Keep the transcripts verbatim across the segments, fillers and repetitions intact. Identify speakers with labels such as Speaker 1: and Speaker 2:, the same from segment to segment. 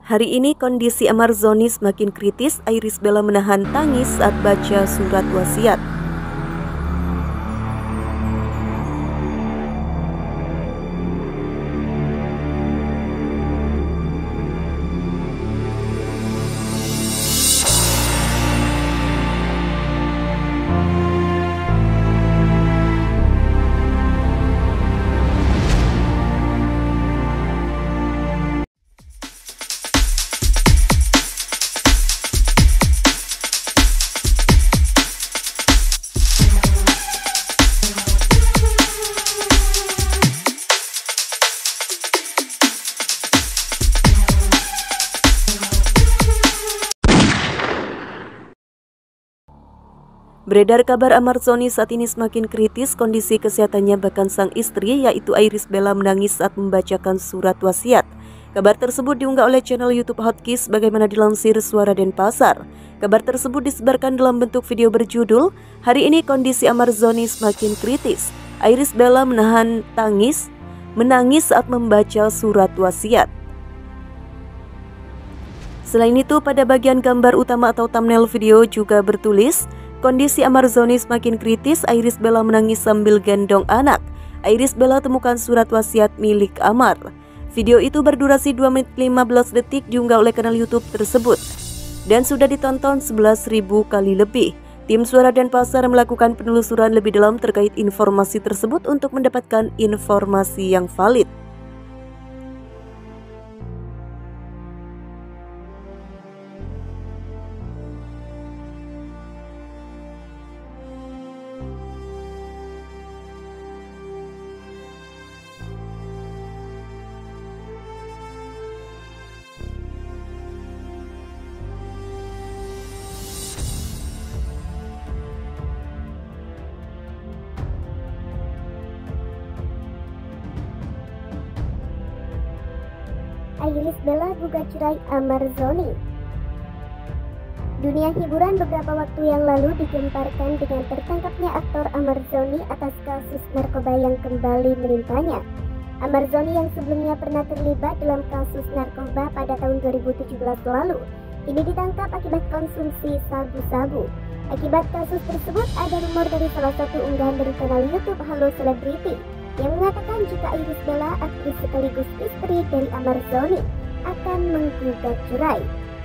Speaker 1: Hari ini kondisi Amarzoni semakin kritis. Irish Bella menahan tangis saat baca surat wasiat. Beredar kabar Amarzoni saat ini semakin kritis kondisi kesehatannya, bahkan sang istri yaitu Irish Bella menangis saat membacakan surat wasiat. Kabar tersebut diunggah oleh channel YouTube Hotkeys bagaimana dilansir Suara Denpasar. Kabar tersebut disebarkan dalam bentuk video berjudul "Hari ini kondisi Amarzoni semakin kritis. Irish Bella menahan tangis, menangis saat membaca surat wasiat." Selain itu, pada bagian gambar utama atau thumbnail video juga bertulis, "Kondisi Amarzoni semakin kritis, Irish Bella menangis sambil gendong anak. Irish Bella temukan surat wasiat milik Amar." Video itu berdurasi dua menit lima belas detik diunggah oleh kanal YouTube tersebut dan sudah ditonton sebelas ribu kali lebih. Tim Suara Denpasar melakukan penelusuran lebih dalam terkait informasi tersebut untuk mendapatkan informasi yang valid.
Speaker 2: Irish Bella gugat cerai Amarzoni. Dunia hiburan beberapa waktu yang lalu digemparkan dengan tertangkapnya aktor Amarzoni atas kasus narkoba yang kembali menimpanya. Amarzoni yang sebelumnya pernah terlibat dalam kasus narkoba pada tahun dua ribu tujuh belas lalu, ini ditangkap akibat konsumsi sabu-sabu. Akibat kasus tersebut, ada rumor dari salah satu unggahan dari kanal YouTube Halo Selebriti yang mengatakan jika Irish Bella, aktris sekaligus istri dari Amarzoni, akan menggugat cerai.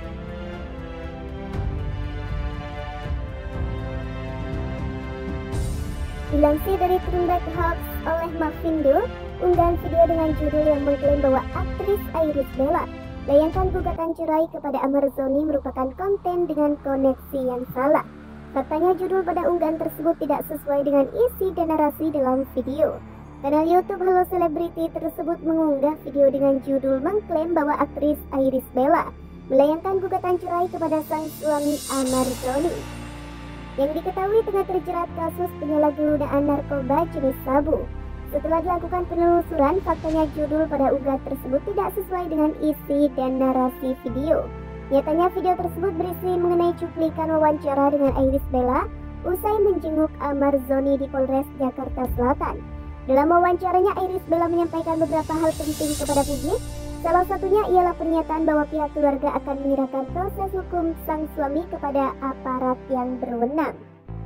Speaker 2: Dilansir dari Trimbat Hoax oleh Mavindo, unggahan video dengan judul yang mengklaim bahwa aktris Irish Bella layangkan gugatan cerai kepada Amarzoni merupakan konten dengan koneksi yang salah. Faktanya judul pada unggahan tersebut tidak sesuai dengan isi dan narasi dalam video. Kanal YouTube Halo Selebriti tersebut mengunggah video dengan judul mengklaim bahwa aktris Irish Bella melayangkan gugatan cerai kepada sang suami Amarzoni yang diketahui tengah terjerat kasus penyalahgunaan narkoba jenis sabu. Setelah dilakukan penelusuran, faktanya judul pada unggahan tersebut tidak sesuai dengan isi dan narasi video. Nyatanya video tersebut berisi mengenai cuplikan wawancara dengan Irish Bella usai menjenguk Amarzoni di Polres Jakarta Selatan. Dalam wawancaranya, Irish Bella menyampaikan beberapa hal penting kepada publik. Salah satunya ialah pernyataan bahwa pihak keluarga akan menyerahkan proses hukum sang suami kepada aparat yang berwenang.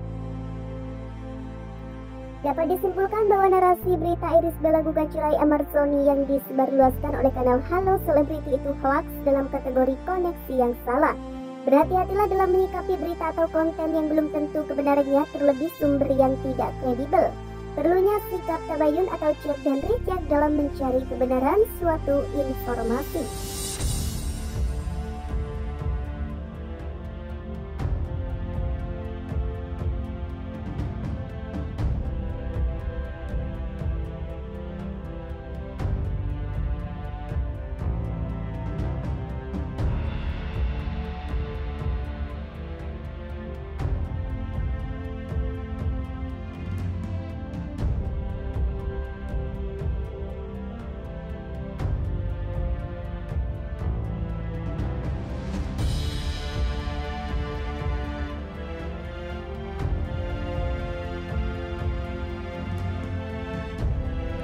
Speaker 2: Dapat disimpulkan bahwa narasi berita Irish Bella gugat cerai Amarzoni yang disebarluaskan oleh kanal Halo Selebriti itu hoax dalam kategori koneksi yang salah. Berhati-hatilah dalam menyikapi berita atau konten yang belum tentu kebenarannya, terlebih sumber yang tidak kredibel. Perlunya sikap tabayun atau cek dan recheck dalam mencari kebenaran suatu informasi.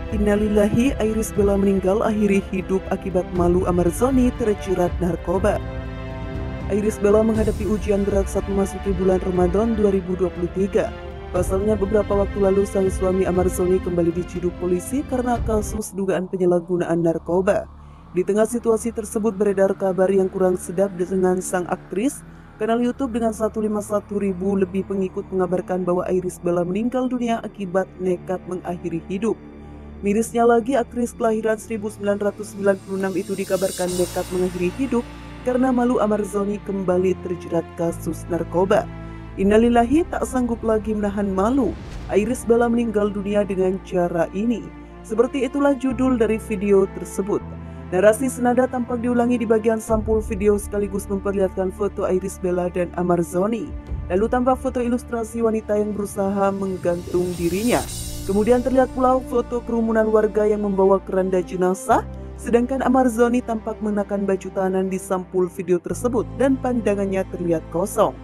Speaker 3: Innalillahi, Iris Bella meninggal akhiri hidup akibat malu Amarzoni terjerat narkoba. Iris Bella menghadapi ujian berat saat memasuki bulan Ramadan dua ribu dua puluh tiga. Pasalnya beberapa waktu lalu sang suami Amarzoni kembali diciduk polisi karena kasus dugaan penyalahgunaan narkoba. Di tengah situasi tersebut beredar kabar yang kurang sedap dengan sang aktris. Kanal YouTube dengan seratus lima puluh satu ribu lebih pengikut mengabarkan bahwa Iris Bella meninggal dunia akibat nekat mengakhiri hidup. Mirisnya lagi, aktris kelahiran seribu sembilan ratus sembilan puluh enam itu dikabarkan nekat mengakhiri hidup karena malu Amarzoni kembali terjerat kasus narkoba. Innalillahi, tak sanggup lagi menahan malu, Iris Bella meninggal dunia dengan cara ini. Seperti itulah judul dari video tersebut. Narasi senada tampak diulangi di bagian sampul video sekaligus memperlihatkan foto Iris Bella dan Amarzoni. Lalu tampak foto ilustrasi wanita yang berusaha menggantung dirinya. Kemudian terlihat pula foto kerumunan warga yang membawa keranda jenazah, sedangkan Amarzoni tampak mengenakan baju tahanan di sampul video tersebut dan pandangannya terlihat kosong.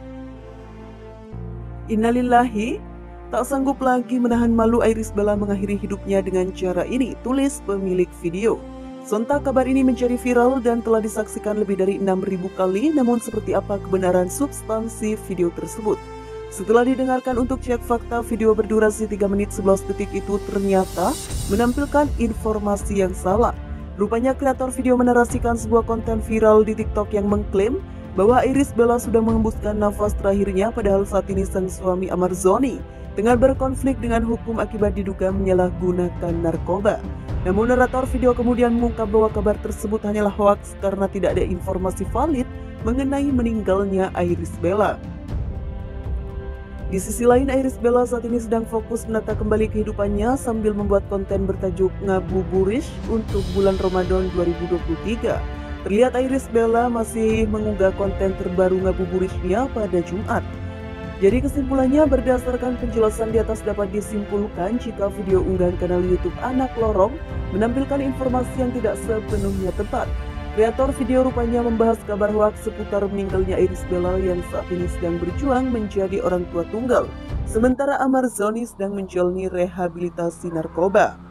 Speaker 3: Innalillahi, tak sanggup lagi menahan malu, Iris Bella mengakhiri hidupnya dengan cara ini, tulis pemilik video. Sontak kabar ini menjadi viral dan telah disaksikan lebih dari enam ribu kali, namun seperti apa kebenaran substansi video tersebut? Setelah didengarkan untuk cek fakta, video berdurasi tiga menit sebelas detik itu ternyata menampilkan informasi yang salah. Rupanya kreator video menarasikan sebuah konten viral di TikTok yang mengklaim bahwa Iris Bella sudah mengembuskan nafas terakhirnya, padahal saat ini sang suami Amarzoni tengah berkonflik dengan hukum akibat diduga menyalahgunakan narkoba. Namun narator video kemudian mengungkap bahwa kabar tersebut hanyalah hoaks karena tidak ada informasi valid mengenai meninggalnya Iris Bella. Di sisi lain, Iris Bella saat ini sedang fokus menata kembali kehidupannya sambil membuat konten bertajuk Ngabuburit untuk bulan Ramadan dua ribu dua puluh tiga. Terlihat Iris Bella masih mengunggah konten terbaru Ngabuburitnya pada Jumat. Jadi kesimpulannya, berdasarkan penjelasan di atas dapat disimpulkan jika video unggahan kanal YouTube Anak Lorong menampilkan informasi yang tidak sepenuhnya tepat. Kreator video rupanya membahas kabar hoaks seputar meninggalnya Iris Bella yang saat ini sedang berjuang menjadi orang tua tunggal, sementara Amarzoni sedang menjalani rehabilitasi narkoba.